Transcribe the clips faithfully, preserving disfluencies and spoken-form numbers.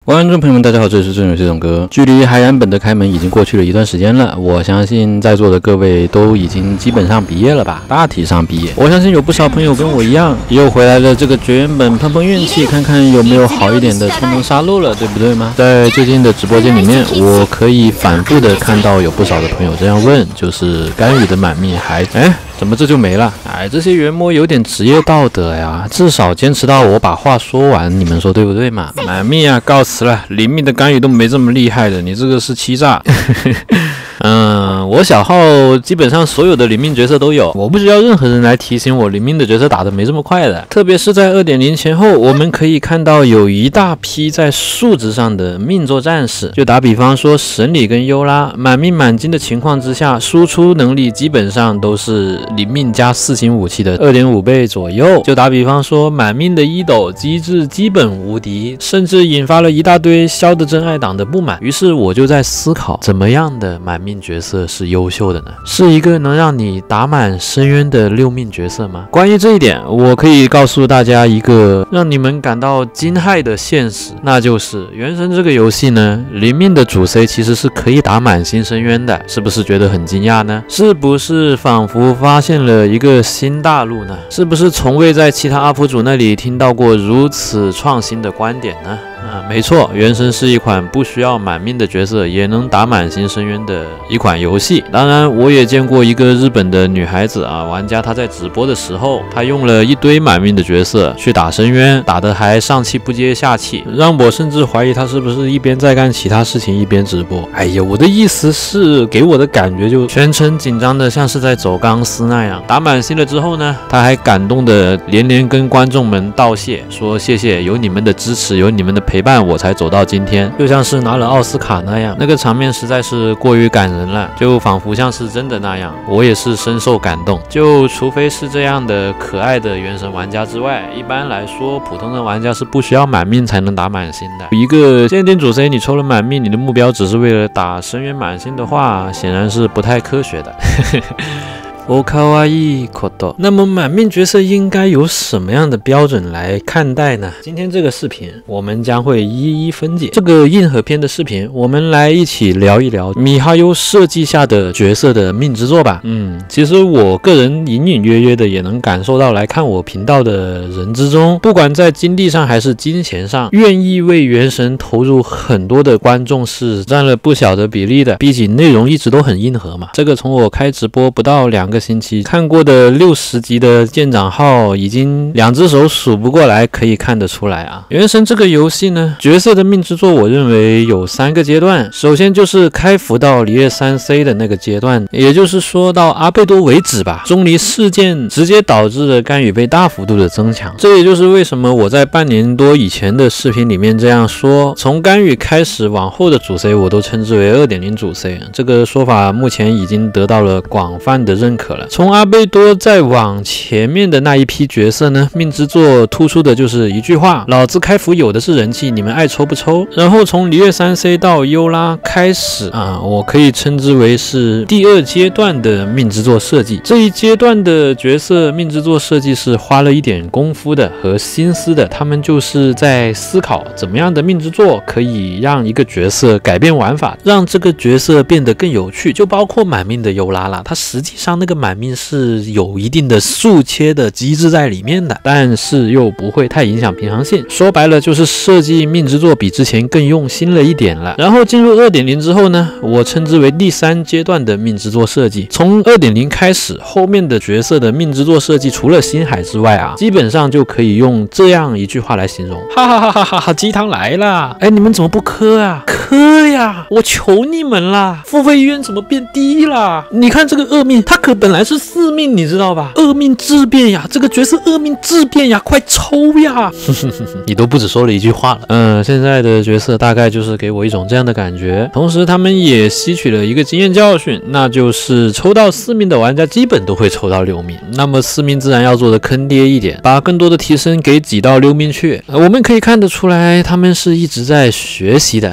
观众朋友们，大家好，这里是正有这种歌。距离海洋本的开门已经过去了一段时间了，我相信在座的各位都已经基本上毕业了吧，大体上毕业。我相信有不少朋友跟我一样，又回来了这个绝缘本碰碰运气，看看有没有好一点的冲锋杀戮了，对不对吗？在最近的直播间里面，我可以反复的看到有不少的朋友这样问，就是干羽的满命还哎。怎么这就没了？哎，这些元魔有点职业道德呀，至少坚持到我把话说完，你们说对不对嘛？满命啊，告辞了！灵命的干羽都没这么厉害的，你这个是欺诈。嗯，我小号基本上所有的灵命角色都有，我不需要任何人来提醒我灵命的角色打得没这么快的。特别是在 二点零 前后，我们可以看到有一大批在数值上的命座战士，就打比方说神里跟优拉，满命满金的情况之下，输出能力基本上都是灵命加四星武器的 二点五 倍左右。就打比方说满命的一斗机制基本无敌，甚至引发了一大堆萧的真爱党的不满。于是我就在思考，怎么样的满命角色是优秀的呢？是一个能让你打满深渊的六命角色吗？关于这一点，我可以告诉大家一个让你们感到惊骇的现实，那就是原神这个游戏呢，灵命的主 C 其实是可以打满新深渊的，是不是觉得很惊讶呢？是不是仿佛发现了一个新大陆呢？是不是从未在其他 U P 主那里听到过如此创新的观点呢？啊，没错，原神是一款不需要满命的角色也能打满新深渊的一款游戏。当然，我也见过一个日本的女孩子啊，玩家她在直播的时候，她用了一堆满命的角色去打深渊，打得还上气不接下气，让我甚至怀疑她是不是一边在干其他事情一边直播。哎呀，我的意思是，给我的感觉就全程紧张的像是在走钢丝那样。打满新了之后呢，她还感动的连连跟观众们道谢，说谢谢有你们的支持，有你们的陪伴，我才走到今天，就像是拿了奥斯卡那样，那个场面实在是过于感人了，就仿佛像是真的那样，我也是深受感动。就除非是这样的可爱的原神玩家之外，一般来说普通的玩家是不需要满命才能打满星的。一个限定主 C 你抽了满命，你的目标只是为了打深渊满星的话，显然是不太科学的。おかわいいこと。那么满命角色应该有什么样的标准来看待呢？今天这个视频我们将会一一分解。这个硬核篇的视频，我们来一起聊一聊米哈游设计下的角色的命之作吧。嗯，其实我个人隐隐约约的也能感受到，来看我频道的人之中，不管在精力上还是金钱上，愿意为原神投入很多的观众是占了不小的比例的。毕竟内容一直都很硬核嘛。这个从我开直播不到两个星期看过的六十级的舰长号，已经两只手数不过来，可以看得出来啊。原神这个游戏呢，角色的命之作，我认为有三个阶段。首先就是开服到里约三 C 的那个阶段，也就是说到阿贝多为止吧。钟离事件直接导致了干羽被大幅度的增强，这也就是为什么我在半年多以前的视频里面这样说，从干羽开始往后的主 C 我都称之为 二点零 主 C。这个说法目前已经得到了广泛的认可了。从阿贝多再往前面的那一批角色呢，命之作突出的就是一句话，老子开服有的是人气，你们爱抽不抽。然后从里约三 C 到优拉开始啊，我可以称之为是第二阶段的命之作设计。这一阶段的角色命之作设计是花了一点功夫的和心思的，他们就是在思考怎么样的命之作可以让一个角色改变玩法，让这个角色变得更有趣，就包括满命的优拉啦，它实际上那个满命是有一定的速切的机制在里面的，但是又不会太影响平衡性。说白了就是设计命之作比之前更用心了一点了。然后进入 二点零 之后呢，我称之为第三阶段的命之作设计。从 二点零 开始，后面的角色的命之作设计除了星海之外啊，基本上就可以用这样一句话来形容，哈哈哈哈哈哈，鸡汤来啦！哎，你们怎么不磕啊？磕呀！我求你们啦！付费意愿怎么变低啦？你看这个恶命，他可本来是四命，你知道吧？恶命质变呀，这个角色恶命质变呀，快抽呀！你都不止说了一句话了。嗯，现在的角色大概就是给我一种这样的感觉，同时他们也吸取了一个经验教训，那就是抽到四命的玩家基本都会抽到六命，那么四命自然要做的坑爹一点，把更多的提升给挤到六命去。呃、我们可以看得出来，他们是一直在学习的，就好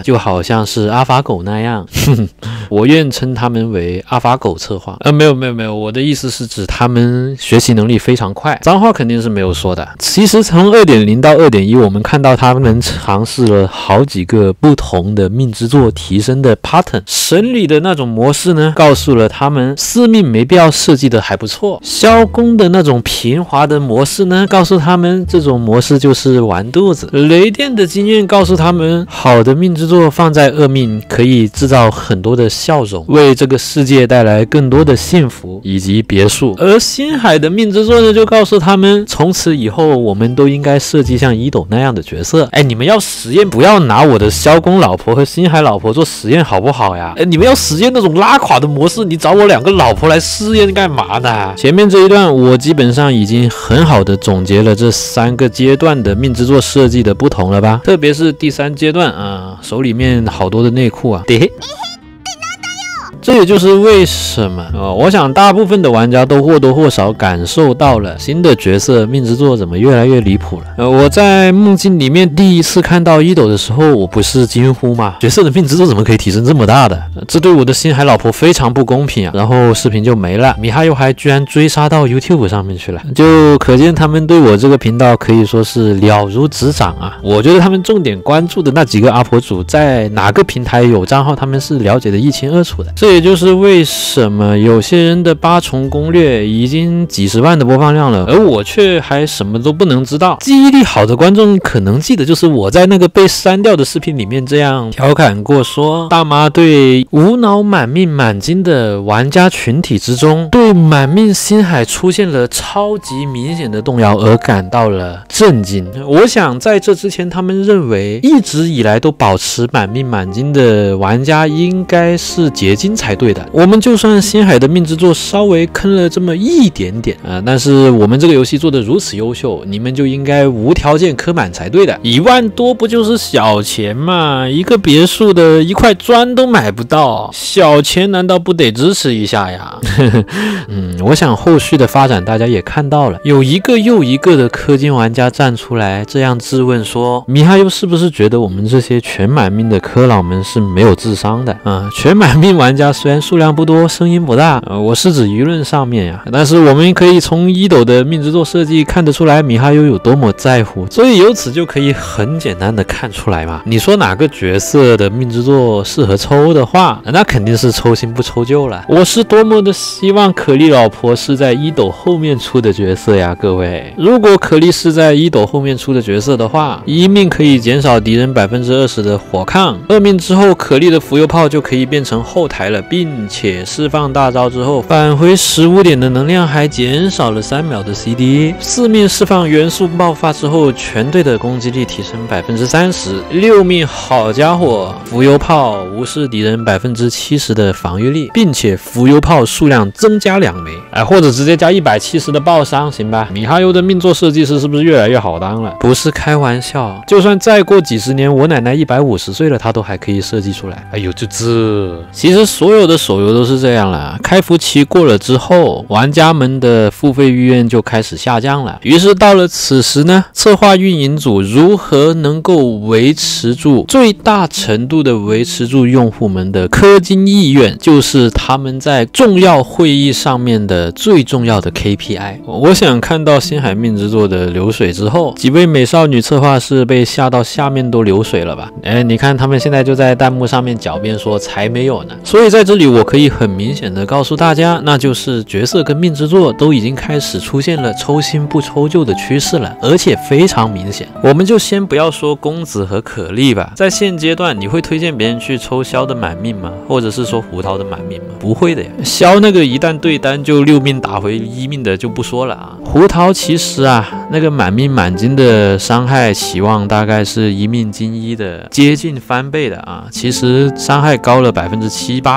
像是阿法狗那样，我愿称他们为阿法狗策划。呃，没有没有没有，我的意思是指他们学习能力非常快。脏话肯定是没有说的。其实从 二点零 到 二点一， 我们看到他们尝试了好几个不同的命之作提升的 pattern。神里的那种模式呢，告诉了他们司命没必要设计的还不错。萧公的那种平滑的模式呢，告诉他们这种模式就是完肚子。雷电的经验告诉他们，好的命之作放在恶命可以制造很多的笑容，为这个世界带来更多的幸福以及别墅。而星海的命之作呢，就告诉他们，从此以后我们都应该设计像伊斗那样的角色。哎，你们要实验，不要拿我的萧公老婆和星海老婆做实验好不好呀？哎，你们要实验那种拉垮的模式，你找我两个老婆来试验干嘛呢？前面这一段我基本上已经很好的总结了这三个阶段的命之作设计的不同了吧？特别是第三阶段啊，手里面好多的内裤啊，得。这也就是为什么、哦、我想大部分的玩家都或多或少感受到了新的角色命之作怎么越来越离谱了。呃，我在梦境里面第一次看到伊斗的时候，我不是惊呼吗？角色的命之作怎么可以提升这么大的？呃、这对我的星海老婆非常不公平啊！然后视频就没了，米哈游还居然追杀到 YouTube 上面去了，就可见他们对我这个频道可以说是了如指掌啊！我觉得他们重点关注的那几个 U P 主在哪个平台有账号，他们是了解的一清二楚的。这也就是为什么有些人的八重攻略已经几十万的播放量了，而我却还什么都不能知道。记忆力好的观众可能记得，就是我在那个被删掉的视频里面这样调侃过说，大妈对无脑满命满金的玩家群体之中，对满命星海出现了超级明显的动摇而感到了震惊。我想在这之前，他们认为一直以来都保持满命满金的玩家应该是结晶才对的。我们就算星海的命之作稍微坑了这么一点点啊、呃，但是我们这个游戏做的如此优秀，你们就应该无条件磕满才对的。一万多不就是小钱嘛，一个别墅的一块砖都买不到，小钱难道不得支持一下呀？嗯，我想后续的发展大家也看到了，有一个又一个的氪金玩家站出来这样质问说，米哈游是不是觉得我们这些全满命的氪佬们是没有智商的啊、呃？全满命玩家虽然数量不多，声音不大，呃，我是指舆论上面呀。但是我们可以从伊斗的命之作设计看得出来，米哈游有多么在乎，所以由此就可以很简单的看出来嘛。你说哪个角色的命之作适合抽的话，那肯定是抽新不抽旧了。我是多么的希望可莉老婆是在伊斗后面出的角色呀，各位。如果可莉是在伊斗后面出的角色的话，一命可以减少敌人 百分之二十 的火抗，二命之后可莉的浮游炮就可以变成后台了，并且释放大招之后返回十五点的能量还减少了三秒的 C D， 四命释放元素爆发之后全队的攻击力提升 百分之三十， 六命好家伙，浮游炮无视敌人 百分之七十 的防御力，并且浮游炮数量增加两枚，哎，或者直接加一百七十的爆伤行吧。米哈游的命作设计师是不是越来越好当了？不是开玩笑，就算再过几十年我奶奶一百五十岁了，她都还可以设计出来。哎呦，就这其实所有的手游都是这样了，开服期过了之后，玩家们的付费意愿就开始下降了。于是到了此时呢，策划运营组如何能够维持住最大程度的维持住用户们的氪金意愿，就是他们在重要会议上面的最重要的 K P I。 我想看到星海命之作的流水之后，几位美少女策划师被吓到下面都流水了吧。哎，你看他们现在就在弹幕上面狡辩说才没有呢。所以在这里我可以很明显的告诉大家，那就是角色跟命之作都已经开始出现了抽新不抽旧的趋势了，而且非常明显。我们就先不要说公子和可莉吧，在现阶段你会推荐别人去抽萧的满命吗？或者是说胡桃的满命吗？不会的呀。萧那个一旦对单就六命打回一命的就不说了啊。胡桃其实啊，那个满命满金的伤害期望大概是一命金一的接近翻倍的啊，其实伤害高了百分之七八。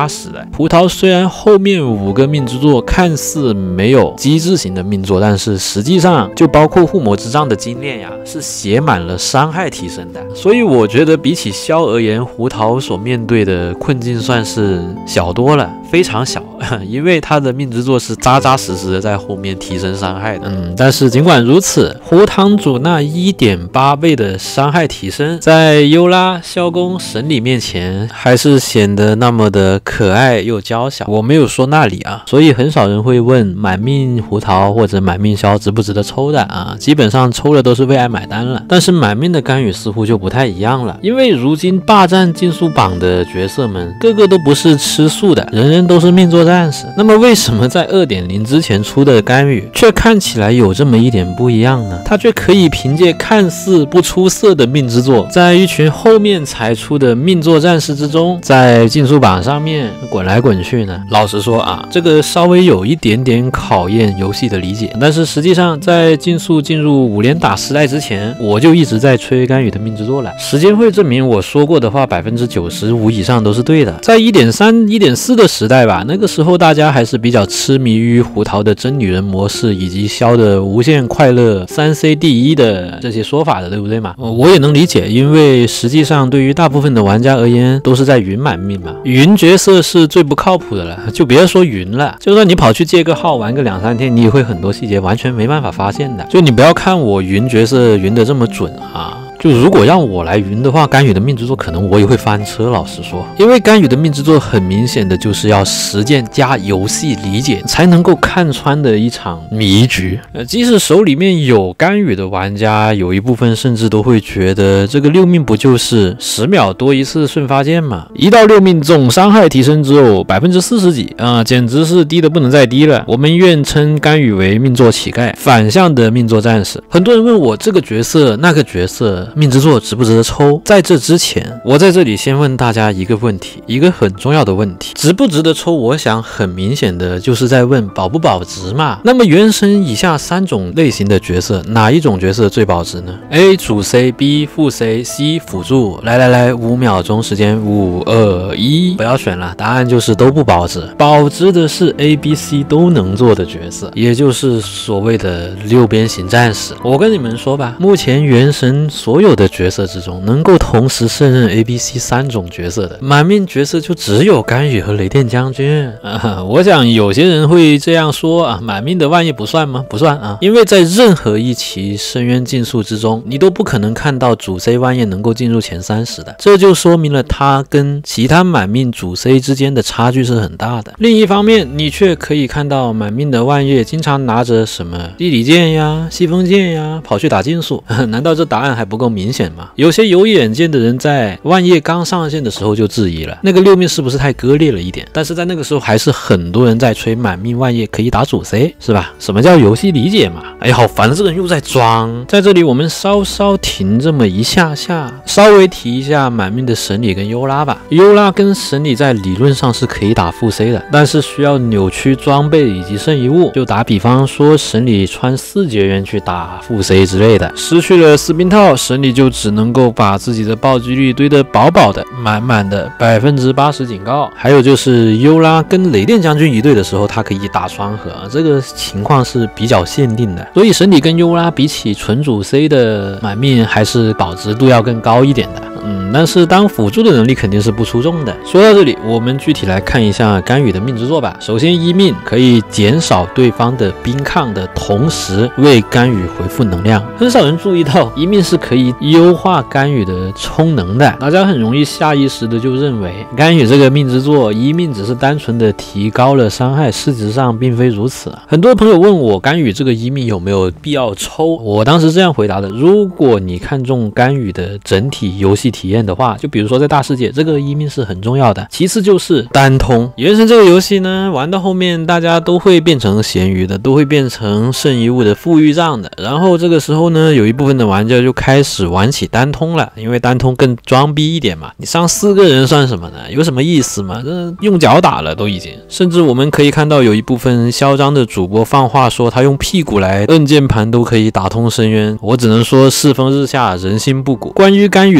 实的。胡桃虽然后面五个命之作看似没有机制型的命作，但是实际上就包括护魔之杖的精炼呀，是写满了伤害提升的。所以我觉得比起萧而言，胡桃所面对的困境算是小多了，非常小，因为他的命之作是扎扎实实的在后面提升伤害的。嗯，但是尽管如此，胡堂主那 一点八 倍的伤害提升，在优拉、萧公、神里面前还是显得那么的可爱又娇小。我没有说那里啊，所以很少人会问满命胡桃或者满命萧值不值得抽的啊，基本上抽的都是为爱买单了。但是满命的甘雨似乎就不太一样了，因为如今霸占竞速榜的角色们个个都不是吃素的，人人都是命作战士。那么为什么在 二点零 之前出的甘雨却看起来有这么一点不一样呢？他却可以凭借看似不出色的命之作，在一群后面才出的命作战士之中，在竞速榜上面滚来滚去呢？老实说啊，这个稍微有一点点考验游戏的理解。但是实际上在竞速进入五连打时代之前，我就一直在吹甘雨的命之作了。时间会证明我说过的话 百分之九十五 以上都是对的。在 一点三、一点四 的时代吧，那个时候大家还是比较痴迷于胡桃的真女人模式以及萧的无限快乐 三 C 第一的这些说法的，对不对嘛？我也能理解，因为实际上对于大部分的玩家而言都是在云满命嘛，云角色是最不靠谱的了，就别说云了，就算你跑去借个号玩个两三天，你也会很多细节完全没办法发现的。就你不要看我云角色云的这么准啊，就如果让我来云的话，甘雨的命之作可能我也会翻车，老实说，因为甘雨的命之作很明显的就是要实践加游戏理解才能够看穿的一场迷局。呃，即使手里面有甘雨的玩家，有一部分甚至都会觉得这个六命不就是十秒多一次瞬发剑吗？一到六命总伤害提升只有百分之四十几啊、呃，简直是低的不能再低了。我们愿称甘雨为命作乞丐，反向的命作战士。很多人问我这个角色那个角色命之作值不值得抽？在这之前，我在这里先问大家一个问题，一个很重要的问题，值不值得抽？我想很明显的就是在问保不保值嘛。那么原神以下三种类型的角色，哪一种角色最保值呢？ A 主 C， B 副 C， C 辅助。来来来，五秒钟时间，五二一，不要选了，答案就是都不保值。保值的是 A、B、C 都能做的角色，也就是所谓的六边形战士。我跟你们说吧，目前原神所有的角色之中，能够同时胜任 A、B、C 三种角色的满命角色就只有甘雨和雷电将军啊。我想有些人会这样说啊，满命的万叶不算吗？不算啊，因为在任何一期深渊竞速之中，你都不可能看到主 C 万叶能够进入前三十的，这就说明了他跟其他满命主 C 之间的差距是很大的。另一方面，你却可以看到满命的万叶经常拿着什么地理剑呀、西风剑呀跑去打竞速，难道这答案还不够明显吗？有些有眼见的人在万叶刚上线的时候就质疑了，那个六命是不是太割裂了一点？但是在那个时候还是很多人在吹满命万叶可以打主 C， 是吧？什么叫游戏理解嘛？哎呀，好烦，这个人又在装。在这里我们稍稍停这么一下下，稍微提一下满命的神里跟优拉吧。优拉跟神里在理论上是可以打副 C 的，但是需要扭曲装备以及剩余物。就打比方说，神里穿四节元去打副 C 之类的，失去了士兵套，神里就只能够把自己的暴击率堆得饱饱的，满满的百分之八十警告。还有就是优拉跟雷电将军一队的时候，他可以打双核，这个情况是比较限定的。所以神里跟优拉比起纯主 C 的满命，还是保值度要更高一点的。嗯，但是当辅助的能力肯定是不出众的。说到这里，我们具体来看一下甘雨的命之作吧。首先，一命可以减少对方的兵抗的同时为甘雨回复能量。很少人注意到一命是可以优化甘雨的充能的，大家很容易下意识的就认为甘雨这个命之作一命只是单纯的提高了伤害，事实上并非如此。很多朋友问我甘雨这个一命有没有必要抽，我当时这样回答的：如果你看中甘雨的整体游戏体验的话，就比如说在大世界，这个一命是很重要的。其次就是单通。原神这个游戏呢，玩到后面大家都会变成咸鱼的，都会变成剩余物的富裕账的。然后这个时候呢，有一部分的玩家就开始玩起单通了，因为单通更装逼一点嘛。你上四个人算什么呢？有什么意思吗？这用脚打了都已经。甚至我们可以看到有一部分嚣张的主播放话说，他用屁股来摁键盘都可以打通深渊。我只能说世风日下，人心不古。关于甘雨的这个一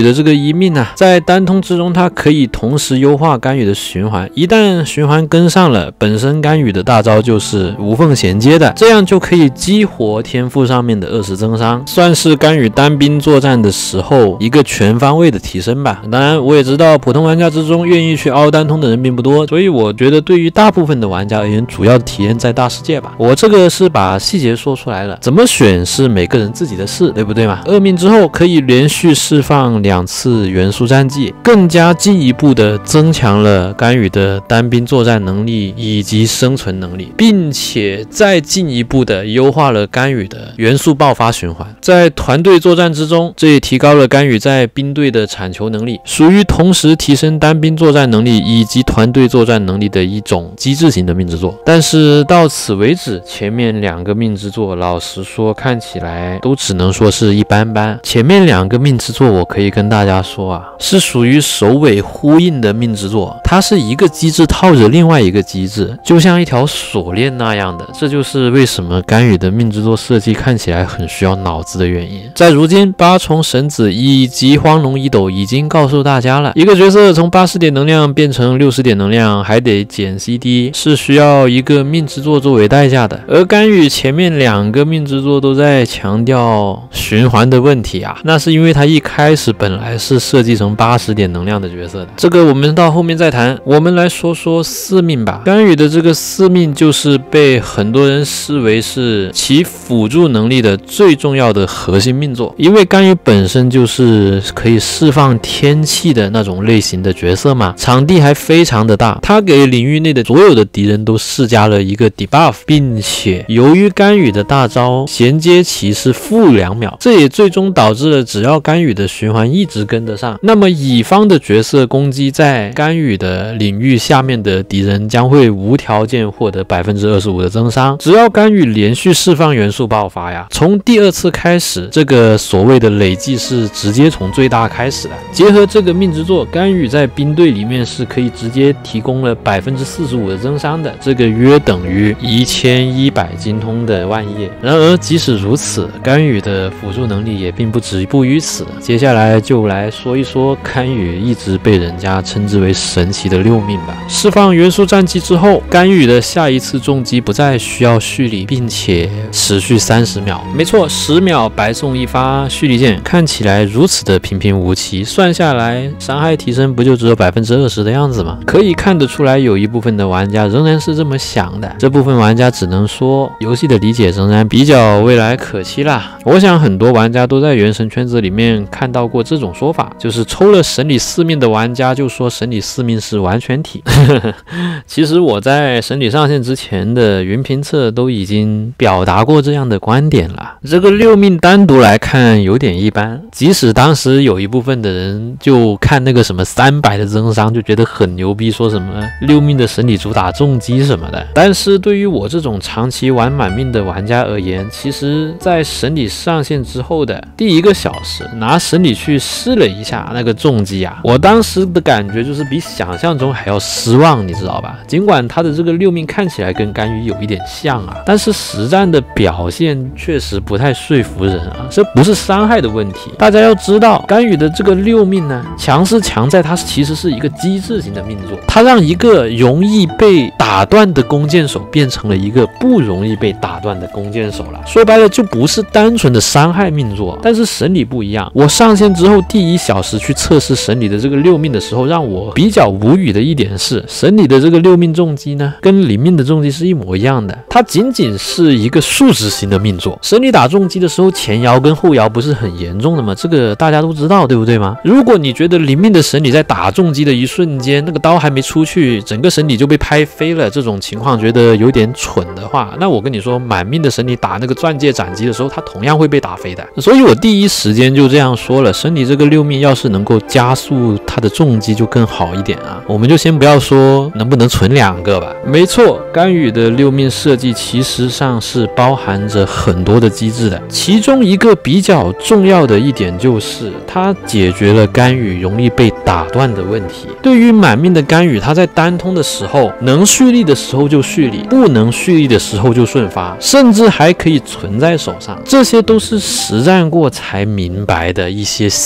一命啊，在单通之中，它可以同时优化干羽的循环，一旦循环跟上了，本身干羽的大招就是无缝衔接的，这样就可以激活天赋上面的二十增伤，算是干羽单兵作战的时候一个全方位的提升吧。当然，我也知道普通玩家之中愿意去凹单通的人并不多，所以我觉得对于大部分的玩家而言，主要体验在大世界吧。我这个是把细节说出来了，怎么选是每个人自己的事，对不对嘛？二命之后可以连续释放两次元素战技，更加进一步的增强了干羽的单兵作战能力以及生存能力，并且再进一步的优化了干羽的元素爆发循环。在团队作战之中，这也提高了干羽在兵队的产球能力，属于同时提升单兵作战能力以及团队作战能力的一种机制型的命之作。但是到此为止，前面两个命之作老实说看起来都只能说是一般般。前面两个命之作我可以跟大家说啊，是属于首尾呼应的命之作，它是一个机制套着另外一个机制，就像一条锁链那样的，这就是为什么干羽的命之作设计看起来很需要脑子的原因。在如今八重神子以及荒龙一斗已经告诉大家了，一个角色从八十点能量变成六十点能量还得减 C D， 是需要一个命之作作为代价的。而干羽前面两个命之作都在强调循环的问题啊，那是因为他一开始本来是设计成八十点能量的角色的，这个我们到后面再谈。我们来说说四命吧。干羽的这个四命就是被很多人视为是其辅助能力的最重要的核心命作，因为干羽本身就是可以释放天气的那种类型的角色嘛，场地还非常的大，他给领域内的所有的敌人都施加了一个 debuff， 并且由于干羽的大招衔接期是负两秒，这也最终导致了只要干羽的循环一直跟得上，那么乙方的角色攻击在干羽的领域下面的敌人将会无条件获得 百分之二十五 的增伤。只要干羽连续释放元素爆发呀，从第二次开始，这个所谓的累计是直接从最大开始的。结合这个命之作，干羽在兵队里面是可以直接提供了 百分之四十五 的增伤的，这个约等于一千一百精通的万叶。然而即使如此，干羽的辅助能力也并不止步于此。接下来就来说一说干羽一直被人家称之为神奇的六命吧。释放元素战技之后，干羽的下一次重击不再需要蓄力，并且持续三十秒。没错，十秒白送一发蓄力剑，看起来如此的平平无奇，算下来伤害提升不就只有 百分之二十 的样子吗？可以看得出来有一部分的玩家仍然是这么想的，这部分玩家只能说游戏的理解仍然比较未来可期啦。我想很多玩家都在原神圈子里面看到过这种说法，就是抽了神里四命的玩家就说神里四命是完全体其实我在神里上线之前的云评测都已经表达过这样的观点了。这个六命单独来看有点一般，即使当时有一部分的人就看那个什么三百的增伤就觉得很牛逼，说什么六命的神里主打重击什么的，但是对于我这种长期玩满命的玩家而言，其实在神里上线之后的第一个小时拿神里去试了一下那个重击啊，我当时的感觉就是比想象中还要失望，你知道吧？尽管他的这个六命看起来跟干羽有一点像啊，但是实战的表现确实不太说服人啊，这不是伤害的问题。大家要知道，干羽的这个六命呢，强是强在它其实是一个机制型的命作，它让一个容易被打断的弓箭手变成了一个不容易被打断的弓箭手了。说白了就不是单纯的伤害命作。但是神里不一样，我上线之后第一小时去测试神里的这个六命的时候，让我比较无语的一点是，神里的这个六命重击呢，跟里命的重击是一模一样的，它仅仅是一个数值型的命作。神里打重击的时候，前摇跟后摇不是很严重的吗？这个大家都知道，对不对吗？如果你觉得里命的神里在打重击的一瞬间，那个刀还没出去，整个神里就被拍飞了，这种情况觉得有点蠢的话，那我跟你说，满命的神里打那个钻戒斩击的时候，它同样会被打飞的。所以我第一时间就这样说了，神里这个六命要是能够加速它的重击就更好一点啊。我们就先不要说能不能存两个吧。没错，干羽的六命设计其实上是包含着很多的机制的，其中一个比较重要的一点就是它解决了干羽容易被打断的问题。对于满命的干羽，它在单通的时候能蓄力的时候就蓄力，不能蓄力的时候就顺发，甚至还可以存在手上，这些都是实战过才明白的一些细节。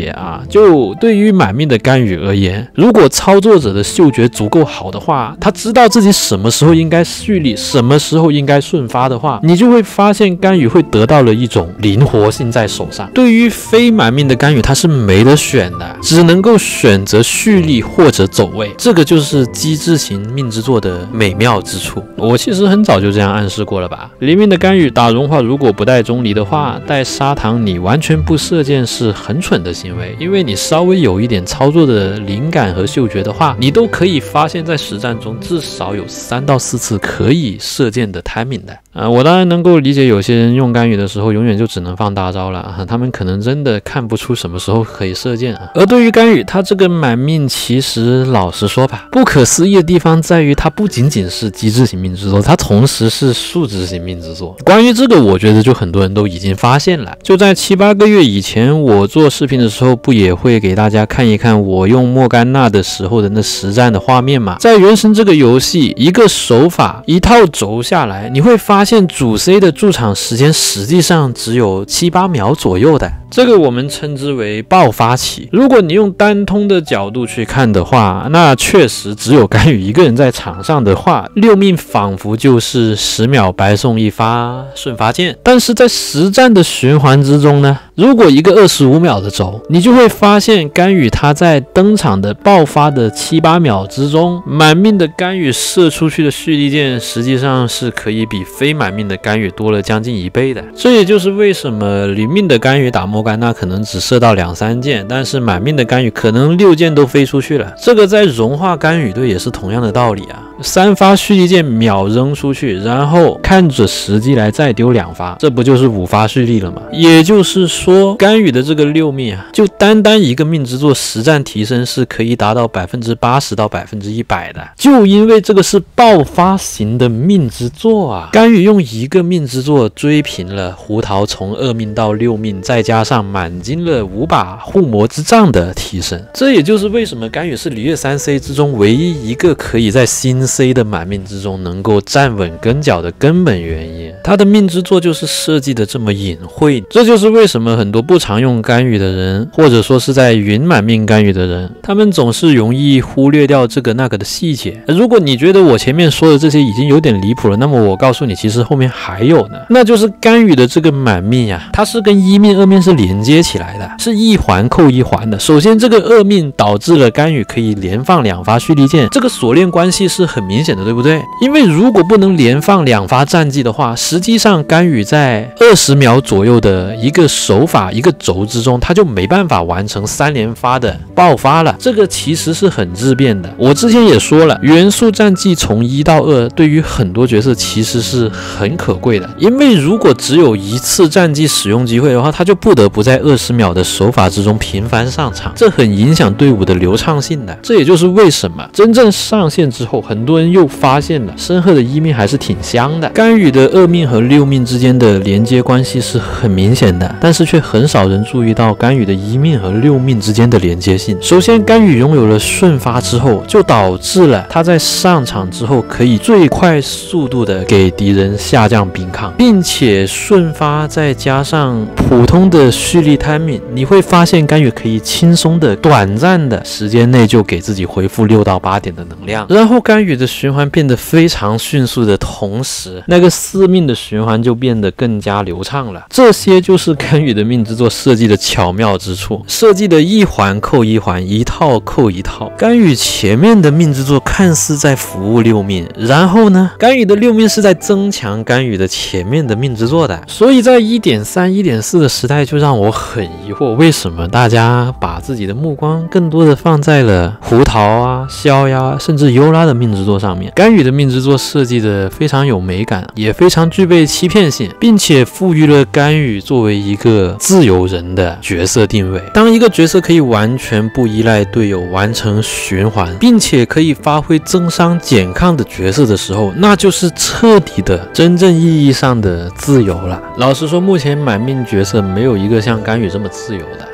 解啊，就对于满命的干羽而言，如果操作者的嗅觉足够好的话，他知道自己什么时候应该蓄力，什么时候应该顺发的话，你就会发现干羽会得到了一种灵活性在手上。对于非满命的干羽，他是没得选的，只能够选择蓄力或者走位，这个就是机制型命之作的美妙之处。我其实很早就这样暗示过了吧，黎明的干羽打融化如果不带钟离的话，带砂糖你完全不射箭是很蠢的行为，因为你稍微有一点操作的灵感和嗅觉的话，你都可以发现在实战中至少有三到四次可以射箭的 timing 的。呃，我当然能够理解有些人用干羽的时候永远就只能放大招了啊，他们可能真的看不出什么时候可以射箭啊。而对于干羽，他这个满命其实老实说吧，不可思议的地方在于它不仅仅是机制型命之作，它同时是数值型命之作。关于这个我觉得就很多人都已经发现了，就在七八个月以前我做视频的时候不也会给大家看一看我用莫甘娜的时候的那实战的画面嘛。在原神这个游戏，一个手法一套轴下来，你会发现主 C 的驻场时间实际上只有七八秒左右的，这个我们称之为爆发期。如果你用单通的角度去看的话，那确实只有干羽一个人在场上的话，六命仿佛就是十秒白送一发顺发箭。但是在实战的循环之中呢，如果一个二十五秒的轴，你就会发现干羽他在登场的爆发的七八秒之中，满命的干羽射出去的蓄力箭实际上是可以比非满命的干羽多了将近一倍的。这也就是为什么零命的干羽打莫甘娜可能只射到两三箭，但是满命的干羽可能六箭都飞出去了。这个在融化干羽队也是同样的道理啊，三发蓄力箭秒扔出去，然后看着时机来再丢两发，这不就是五发蓄力了吗？也就是说干羽的这个六命啊，就单单一个命之作实战提升是可以达到百分之八十到百分之一百的，就因为这个是爆发型的命之作啊。干羽用一个命之作追平了胡桃从二命到六命，再加上满金了五把护魔之杖的提升，这也就是为什么干羽是璃月三 C 之中唯一一个可以在新 C 的满命之中能够站稳跟脚的根本原因。他的命之作就是设计的这么隐晦，这就是为什么很多不常用干羽的人，或者说是在云满命干羽的人，他们总是容易忽略掉这个那个的细节。如果你觉得我前面说的这些已经有点离谱了，那么我告诉你，其实后面还有呢，那就是干羽的这个满命啊，它是跟一命二命是连接起来的，是一环扣一环的。首先这个二命导致了干羽可以连放两发蓄力箭，这个锁链关系是很明显的，对不对？因为如果不能连放两发战技的话，实际上干羽在二十秒左右的一个手法一个轴之中，他就没办法完成三连发的爆发了，这个其实是很质变的。我之前也说了，元素战技从一到二对于很多角色其实是很可贵的，因为如果只有一次战技使用机会的话，他就不得不在二十秒的手法之中频繁上场，这很影响队伍的流畅性的。这也就是为什么真正上线之后，很多人又发现了申鹤的一命还是挺香的，干羽的二命和六命之间的连接关系是很明显的，但是却很少人注意到干羽的一命和六命之间的连接性。首先干羽拥有了顺发之后，就导致了他在上场之后可以最快速度的给敌人下降兵抗，并且顺发再加上普通的蓄力 timing， 你会发现干羽可以轻松的短暂的时间内就给自己回复六到八点的能量，然后干羽的循环变得非常迅速的同时，那个四命的循环就变得更加流畅了。这些就是干羽的命之作设计的巧妙之处，设计的一环扣一环，一套扣一套。干羽前面的命之作看似在服务六命，然后呢，干羽的六命是在增强干羽的前面的命之作的。所以在 一点三 一点四 的时代，就让我很疑惑，为什么大家把自己的目光更多的放在了胡桃啊、萧呀，甚至优拉的命之作上面。干羽的命之作设计的非常有美感，也非常具备欺骗性，并且赋予了干羽作为一个自由人的角色定位。当一个角色可以完全不依赖队友完成循环，并且可以发挥增伤减抗的角色的时候，那就是彻底的真正意义上的自由了。老实说，目前满命角色没有一个像干羽这么自由的。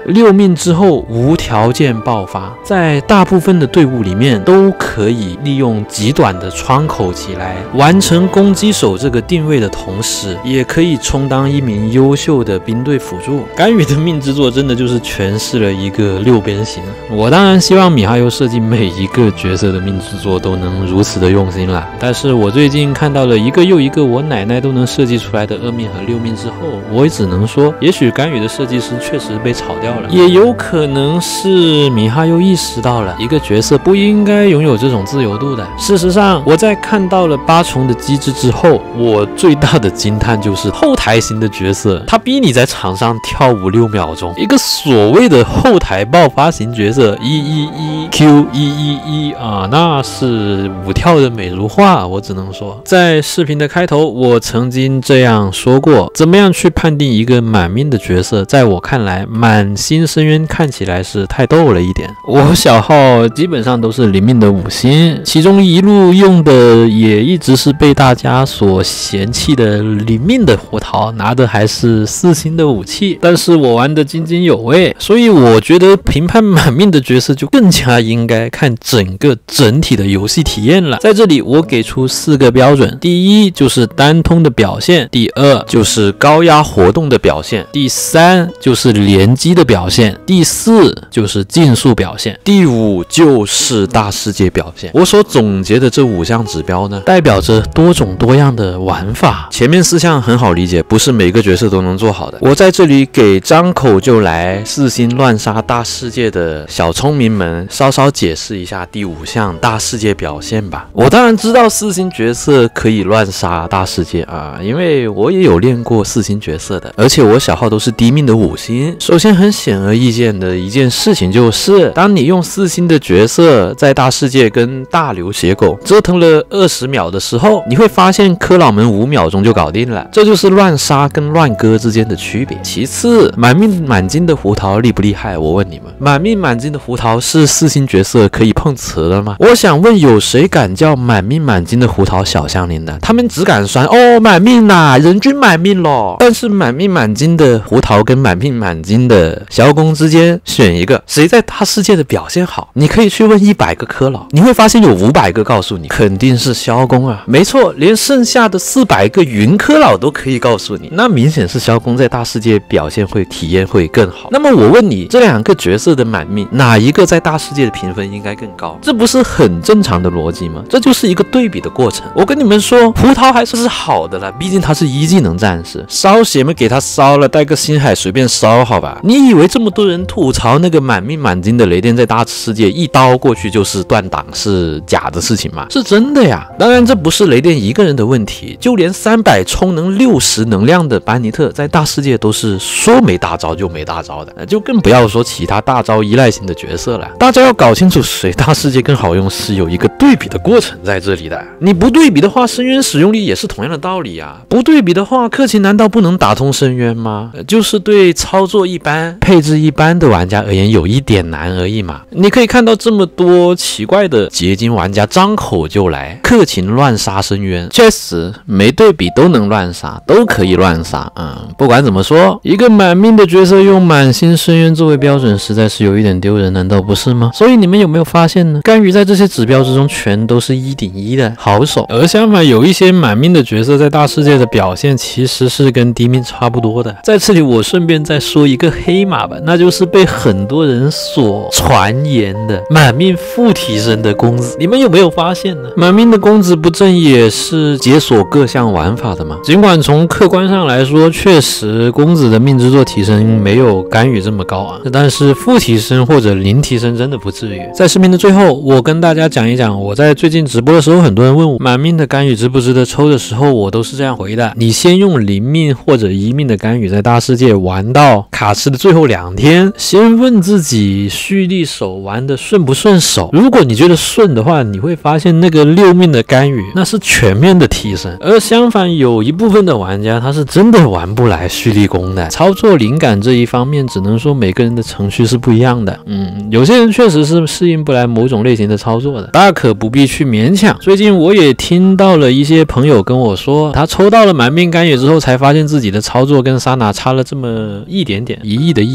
六命之后无条件爆发，在大部分的队伍里面都可以利用极短的窗口期来完成攻击手这个定位的同时，也可以充当一名优秀的兵队辅助。甘宇的命之作真的就是诠释了一个六边形。我当然希望米哈游设计每一个角色的命之作都能如此的用心啦，但是我最近看到了一个又一个我奶奶都能设计出来的二命和六命之后，我也只能说，也许甘宇的设计师确实被炒掉了，也有可能是米哈游意识到了一个角色不应该拥有这种自由度的。事实上，我在看到了八重的机制之后，我最大的惊叹就是后台型的角色，他逼你在场上跳舞六秒钟，一个所谓的后台爆发型角色一一一 Q 一一一啊，那是舞跳的美如画。我只能说，在视频的开头，我曾经这样说过，怎么样去判定一个满命的角色？在我看来，满星深渊看起来是太逗了一点。我小号基本上都是零命的五星，其中一路用的也一直是被大家所嫌弃的零命的胡桃，拿的还是四星的武器，但是我玩的津津有味，所以我觉得评判满命的角色就更加应该看整个整体的游戏体验了。在这里我给出四个标准，第一就是单通的表现，第二就是高压活动的表现，第三就是连击的表现，第四就是竞速表现，第五就是大世界表现。我所总结的这五项指标呢，代表着多种多样的玩法。前面四项很好理解，不是每个角色都能做好的。我在这里给张口就来四星乱杀大世界的小聪明们稍稍解释一下第五项大世界表现吧。我当然知道四星角色可以乱杀大世界啊，因为我也有练过四星角色的，而且我小号都是低命的五星。首先很显而易见的一件事情就是，当你用四星的角色在大世界跟大流血狗折腾了二十秒的时候，你会发现科老们五秒钟就搞定了，这就是乱杀跟乱割之间的区别。其次，满命满金的胡桃厉不厉害？我问你们，满命满金的胡桃是四星角色可以碰瓷的吗？我想问，有谁敢叫满命满金的胡桃小香菱的？他们只敢酸哦满命啦，人均满命咯。但是满命满金的胡桃跟满命满金的萧公之间选一个，谁在大世界的表现好？你可以去问一百个科老，你会发现有五百个告诉你肯定是萧公啊。没错，连剩下的四百个云科老都可以告诉你，那明显是萧公在大世界表现会体验会更好。那么我问你，这两个角色的满命，哪一个在大世界的评分应该更高？这不是很正常的逻辑吗？这就是一个对比的过程。我跟你们说，胡桃还算是好的了，毕竟他是一技能战士，烧血们给他烧了，带个星海随便烧好吧。你以为这么多人吐槽那个满命满金的雷电在大世界一刀过去就是断档是假的事情吗？是真的呀。当然这不是雷电一个人的问题，就连三百充能六十能量的班尼特在大世界都是说没大招就没大招的，就更不要说其他大招依赖型的角色了。大家要搞清楚谁大世界更好用是有一个对比的过程在这里的。你不对比的话，深渊使用力也是同样的道理啊。不对比的话，克勤难道不能打通深渊吗？就是对操作一般配置一般的玩家而言有一点难而已嘛。你可以看到这么多奇怪的结晶玩家张口就来克勤乱杀深渊，确实没对比都能乱杀，都可以乱杀。嗯，不管怎么说，一个满命的角色用满星深渊作为标准实在是有一点丢人，难道不是吗？所以你们有没有发现呢？甘宇在这些指标之中全都是一顶一的好手，而相反有一些满命的角色在大世界的表现其实是跟低命差不多的。在这里我顺便再说一个黑马吧，那就是被很多人所传言的满命副提升的公子。你们有没有发现呢？满命的公子不正也是解锁各项玩法的吗？尽管从客观上来说，确实公子的命之作提升没有甘宇这么高啊，但是副提升或者零提升真的不至于。在视频的最后，我跟大家讲一讲，我在最近直播的时候，很多人问我满命的甘宇值不值得抽的时候，我都是这样回的：你先用零命或者一命的甘宇在大世界玩到卡池的最后两天，先问自己蓄力手玩的顺不顺手。如果你觉得顺的话，你会发现那个六命的甘宇那是全面的提升，而相反有一部分的玩家他是真的玩不来蓄力弓的。操作灵感这一方面，只能说每个人的程序是不一样的。嗯，有些人确实是适应不来某种类型的操作的，大可不必去勉强。最近我也听到了一些朋友跟我说，他抽到了满命甘宇之后，才发现自己的操作跟莎娜差了这么一点点，一亿的亿。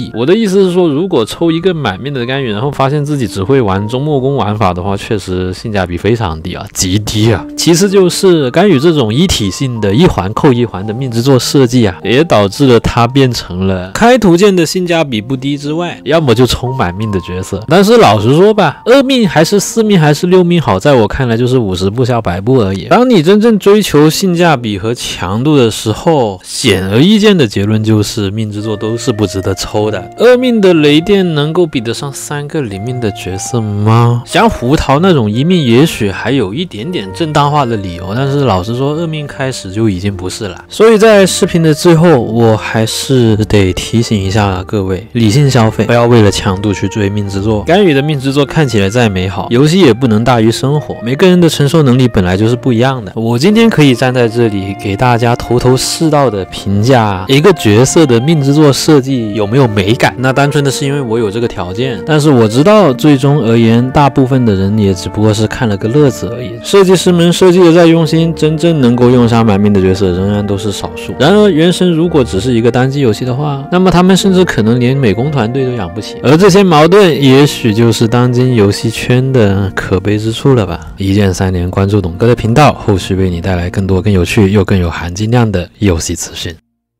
易。我的意思是说，如果抽一个满命的干预，然后发现自己只会玩中末宫玩法的话，确实性价比非常低啊，极低啊。其次就是干预这种一体性的一环扣一环的命之作设计啊，也导致了它变成了开图鉴的性价比不低之外，要么就冲满命的角色。但是老实说吧，二命还是四命还是六命好，在我看来就是五十步笑百步而已。当你真正追求性价比和强度的时候，显而易见的结论就是命之作都是不值得抽的。二命的雷电能够比得上三个零命的角色吗？像胡桃那种一命也许还有一点点正当化的理由，但是老实说，二命开始就已经不是了。所以在视频的最后，我还是得提醒一下各位，理性消费，不要为了强度去追命之作。干预的命之作看起来再美好，游戏也不能大于生活，每个人的承受能力本来就是不一样的。我今天可以站在这里给大家头头是道的评价一个角色的命之作设计有没有美感，那单纯的是因为我有这个条件，但是我知道最终而言，大部分的人也只不过是看了个乐子而已。设计师们设计的再用心，真正能够用上满命的角色仍然都是少数。然而原神如果只是一个单机游戏的话，那么他们甚至可能连美工团队都养不起，而这些矛盾也许就是当今游戏圈的可悲之处了吧。一键三连，关注董哥的频道，后续为你带来更多更有趣又更有含金量的游戏资讯。